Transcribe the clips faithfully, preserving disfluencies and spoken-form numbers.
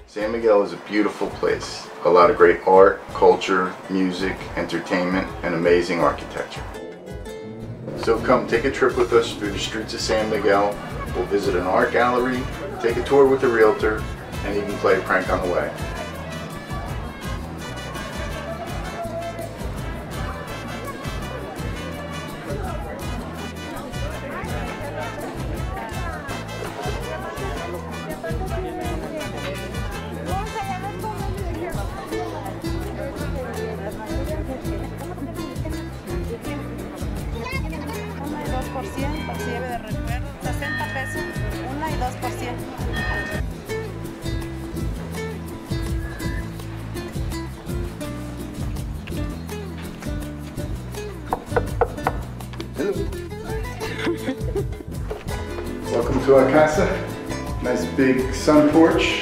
San Miguel is a beautiful place. A lot of great art, culture, music, entertainment, and amazing architecture. So come take a trip with us through the streets of San Miguel. We'll visit an art gallery, take a tour with a realtor, and even play a prank on the way. por ciento, se lleve de recuerdo, sesenta pesos, una y dos por ciento. Welcome to our casa. Nice big sun porch.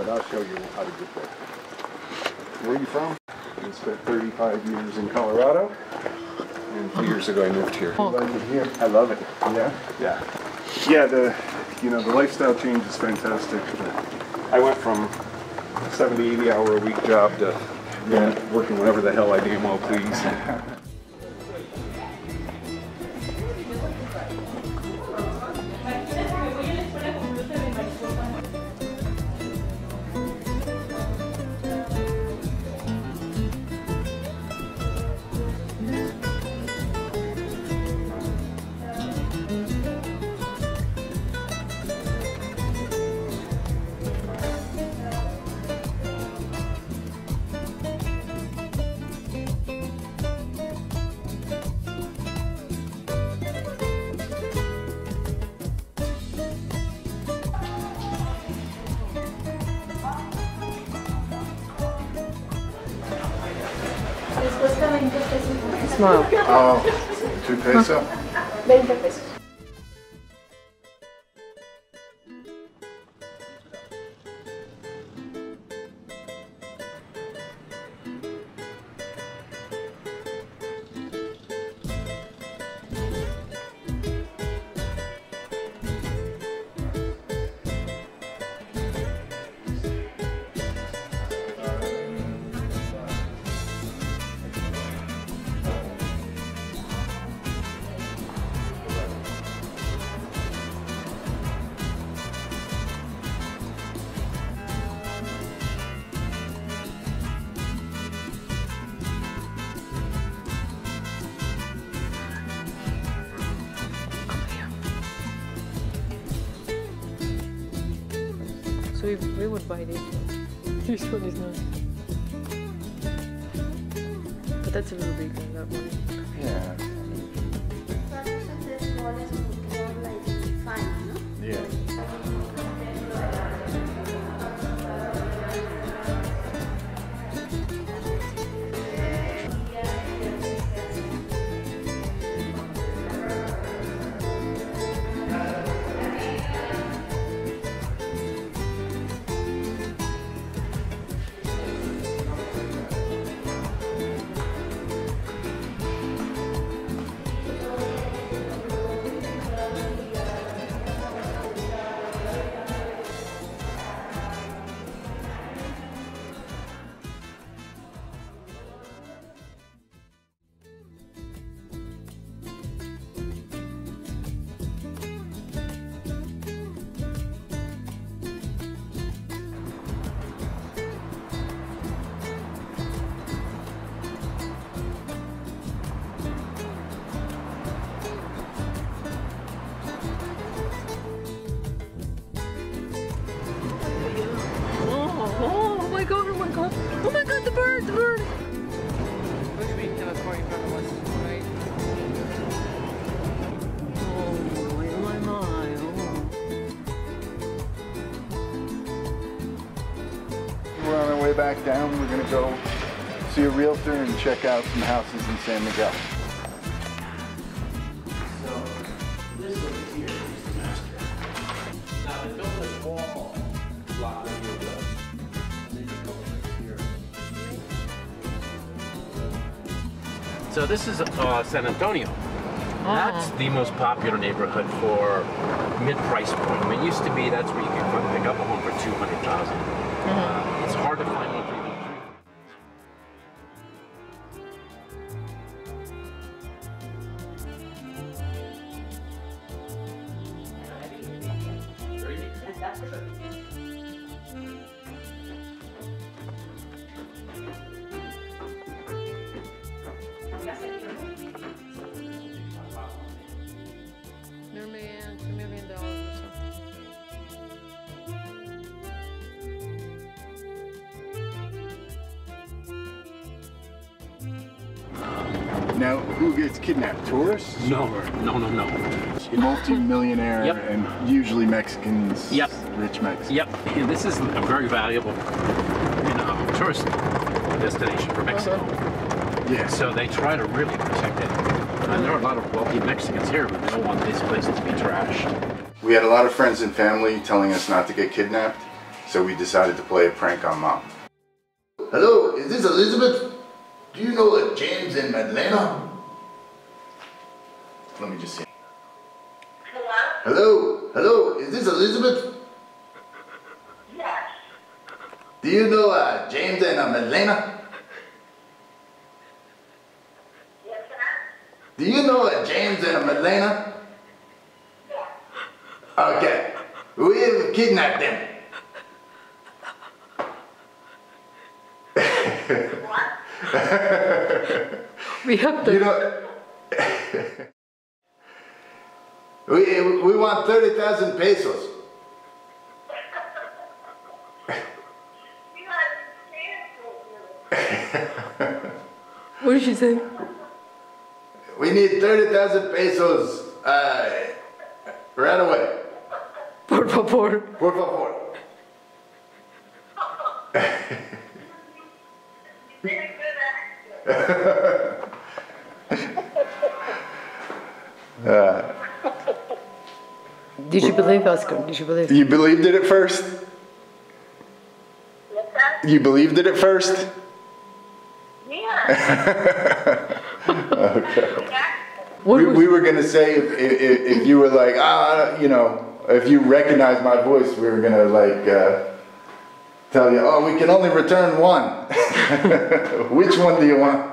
but I'll show you how to get there. Where are you from? I spent thirty-five years in Colorado, and two years ago I moved here. You like it here? I love it. Yeah? Yeah. Yeah, the, you know, the lifestyle change is fantastic. I went from seventy, eighty hour a week job to yeah, working whenever the hell I damn well please. Smile. Oh, two peso? veinte pesos. So we, we would buy this one. This one is nice. But that's a little bigger than that one. Yeah. Yeah. Oh my god, oh my god. Oh my god, the bird, the bird. Wish we have a car in front of us, right? Oh my, my, my. Oh. We're on our way back down. We're going to go see a realtor and check out some houses in San Miguel. So, this over here is the master. Now, they built this wall block right here with us. And then you go right here. So this is uh, San Antonio. That's the most popular neighborhood for mid-price point. I mean, it used to be that's where you could pick up a home for two hundred thousand dollars. Uh, it's hard to find one for even three. No man, a million dollars or something. Now, who gets kidnapped? Tourists? No, no, no, no. Multi-millionaire Yep. and usually Mexicans. Yep. Rich Mexicans. Yep, and this is a very valuable, you know, tourist destination for Mexico. Yeah. So they try to really protect it. And there are a lot of wealthy Mexicans here, but they don't want this place to be trashed. We had a lot of friends and family telling us not to get kidnapped, So we decided to play a prank on Mom. Hello, is this Elizabeth? Do you know a James in Atlanta? Let me just see. Hello? Hello, hello, is this Elizabeth? Yes. Do you know uh, James in um, Atlanta? Yes, sir? Do you know a James in um, Atlanta? Yes. Okay, we have kidnapped them. What? We have to. You know, we, we want thirty thousand pesos. You understand? What did she say? We need thirty thousand pesos uh, right away. Por favor. Por favor. Very good accent. uh, Did you believe, Oscar? Did you believe? you believed it at first? Yes, sir? You believed it at first? Yeah. Okay. What We, was- we were going to say if, if, if you were like, ah, you know, if you recognize my voice, we were going to like uh, tell you, oh, we can only return one. Which one do you want?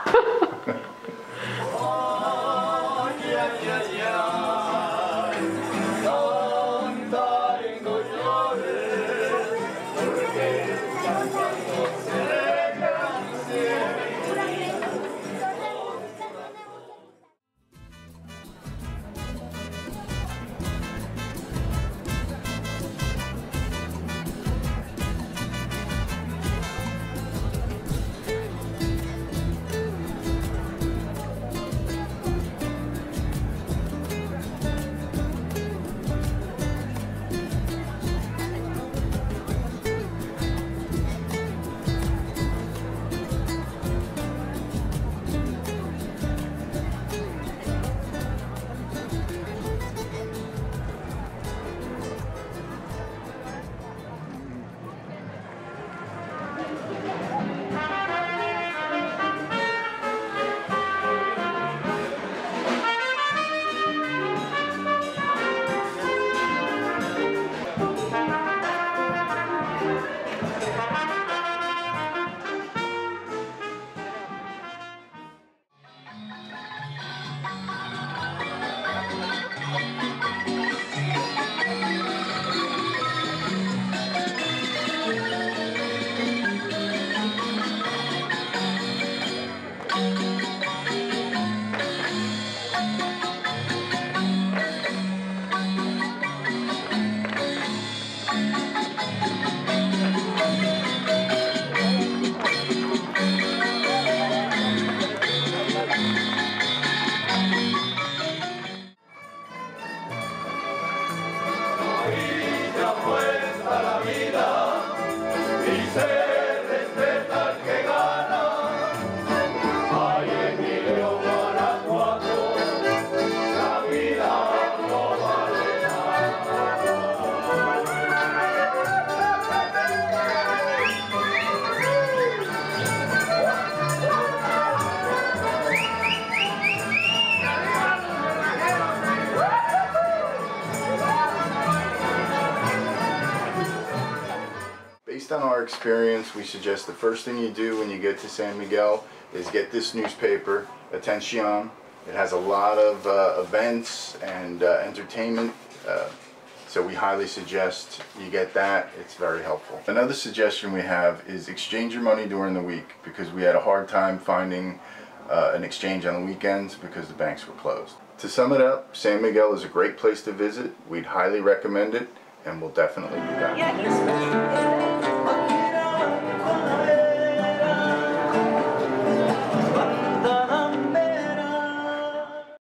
Based on our experience, we suggest the first thing you do when you get to San Miguel is get this newspaper, Atención. It has a lot of uh, events and uh, entertainment, uh, so we highly suggest you get that. It's very helpful. Another suggestion we have is exchange your money during the week, because we had a hard time finding uh, an exchange on the weekends because the banks were closed. To sum it up, San Miguel is a great place to visit. We'd highly recommend it, and we'll definitely be back. Yeah,